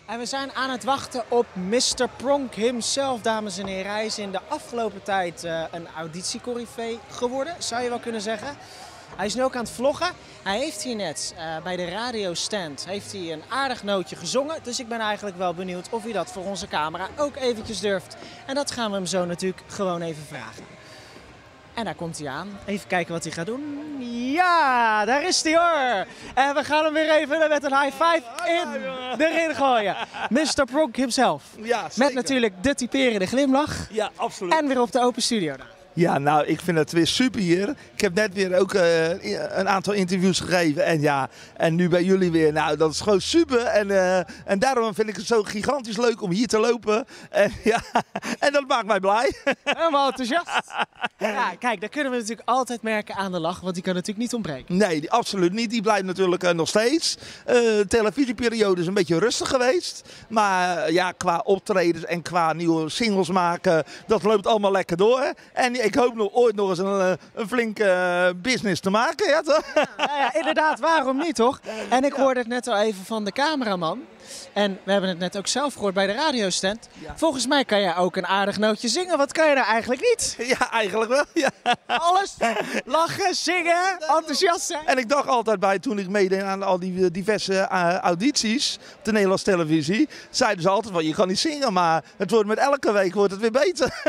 En we zijn aan het wachten op Mr. Pronk himself, dames en heren. Hij is in de afgelopen tijd een auditiecorrivee geworden, zou je wel kunnen zeggen. Hij is nu ook aan het vloggen. Hij heeft hier net bij de radiostand een aardig nootje gezongen. Dus ik ben eigenlijk wel benieuwd of hij dat voor onze camera ook eventjes durft. En dat gaan we hem zo natuurlijk gewoon even vragen. En daar komt hij aan. Even kijken wat hij gaat doen. Ja, daar is hij hoor. En we gaan hem weer even met een high five erin gooien. Mr. Pronk himself. Ja, zeker. Met natuurlijk de typerende glimlach. Ja, absoluut. En weer op de open studio. Ja, nou, ik vind het weer super hier. Ik heb net weer ook een aantal interviews gegeven. En ja, en nu bij jullie weer. Nou, dat is gewoon super. En daarom vind ik het zo gigantisch leuk om hier te lopen. En, ja, en dat maakt mij blij. Helemaal enthousiast. Ja, kijk, dat kunnen we natuurlijk altijd merken aan de lach. Want die kan natuurlijk niet ontbreken. Nee, absoluut niet. Die blijft natuurlijk nog steeds. De televisieperiode is een beetje rustig geweest. Maar ja, qua optredens en qua nieuwe singles maken, dat loopt allemaal lekker door. En ik hoop nog ooit nog eens een flinke business te maken. Ja, toch? Ja, inderdaad, waarom niet toch? En ik hoorde het net al even van de cameraman. En we hebben het net ook zelf gehoord bij de radiostand. Ja. Volgens mij kan jij ook een aardig nootje zingen. Wat kan je nou eigenlijk niet? Ja, eigenlijk wel. Ja. Alles. Lachen, zingen, enthousiast zijn. En ik dacht altijd bij, toen ik meedeed aan al die diverse audities op de Nederlandse televisie, zeiden ze altijd van, je kan niet zingen, maar het wordt met elke week wordt het weer beter.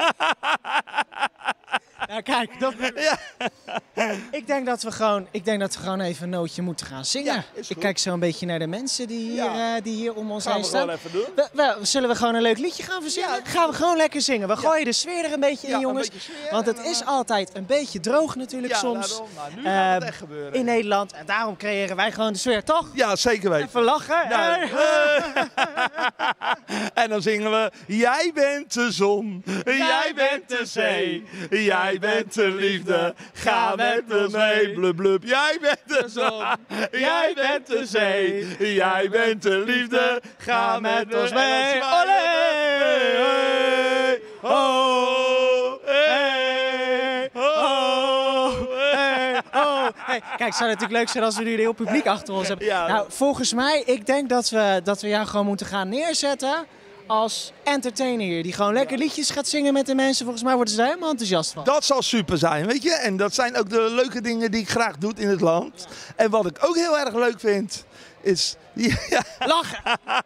Ja, kijk, ik denk dat we gewoon even een nootje moeten gaan zingen. Ja, ik kijk zo een beetje naar de mensen die hier om ons heen staan. Zullen we gewoon een leuk liedje gaan verzinnen? Ja, gaan we gewoon lekker zingen. We gooien de sfeer er een beetje in, jongens. Want het is altijd een beetje droog natuurlijk soms. Nu gaat het echt gebeuren. In Nederland. En daarom creëren wij gewoon de sfeer, toch? Ja, zeker weten. Even lachen. Nou, en dan zingen we, jij bent de zon, jij bent de zee, jij bent de liefde, ga met ons mee, blub blub. Jij bent de zon, jij bent de zee, jij bent de liefde, ga met ons mee. Olé, oh, hey, oh, hey, oh. Hey, kijk, het zou natuurlijk leuk zijn als we nu een heel publiek achter ons hebben. Ja, nou, volgens mij, ik denk dat we jou gewoon moeten gaan neerzetten als entertainer hier, die gewoon lekker liedjes gaat zingen met de mensen. Volgens mij worden ze daar helemaal enthousiast van. Dat zal super zijn, weet je. En dat zijn ook de leuke dingen die ik graag doe in het land. En wat ik ook heel erg leuk vind, is... Ja. Lachen!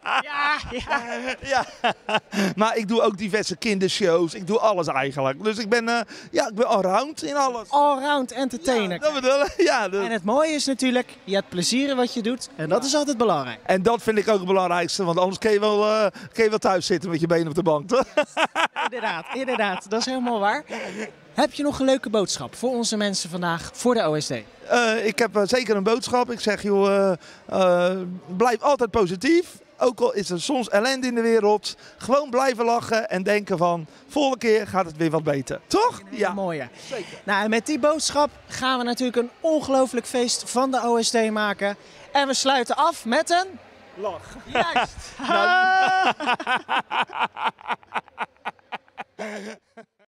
Ja. Maar ik doe ook diverse kindershows. Ik doe alles eigenlijk. Dus ik ben allround in alles. Allround entertainer. Ja, dat bedoel ik. Ja, En het mooie is natuurlijk, je hebt plezier in wat je doet. En dat is altijd belangrijk. En dat vind ik ook het belangrijkste. Want anders kun je wel thuis zitten met je benen op de bank, toch? Inderdaad. Dat is helemaal waar. Heb je nog een leuke boodschap voor onze mensen vandaag, voor de OSD? Ik heb zeker een boodschap. Ik zeg, joh, blijf altijd positief. Ook al is er soms ellende in de wereld. Gewoon blijven lachen en denken van, volgende keer gaat het weer wat beter. Toch? Ja, mooie. Zeker. Nou, en met die boodschap gaan we natuurlijk een ongelooflijk feest van de OSD maken. En we sluiten af met een... lach. Juist.